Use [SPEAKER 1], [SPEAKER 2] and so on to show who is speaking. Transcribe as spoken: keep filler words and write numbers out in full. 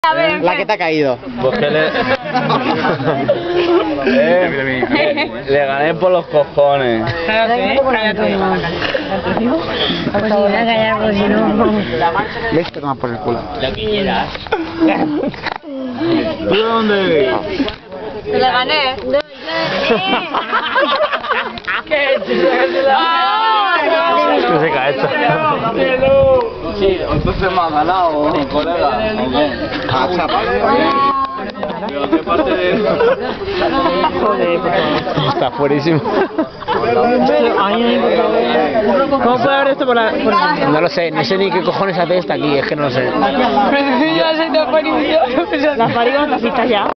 [SPEAKER 1] A ver,
[SPEAKER 2] la que te ha caído.
[SPEAKER 3] Pues que le... eh, le gané por los cojones.
[SPEAKER 1] cállate, cállate. Pues si voy a callar, pues si no...
[SPEAKER 2] Le he tomado por el culo.
[SPEAKER 3] Lo que quieras. ¿Tú de dónde eres?
[SPEAKER 1] Te la gané. ¿Qué?
[SPEAKER 3] Que se cae esto. Sí, entonces me ha ganado, colega.
[SPEAKER 2] Ah, chapa.
[SPEAKER 3] ¿Pero qué parte de eso?
[SPEAKER 2] Está fuerísimo.
[SPEAKER 4] ¿Cómo puede haber esto por la...? Por la...
[SPEAKER 2] No lo sé, no sé ni qué cojones hace esta aquí, es que no lo sé.
[SPEAKER 4] Las parigas las pistas ya.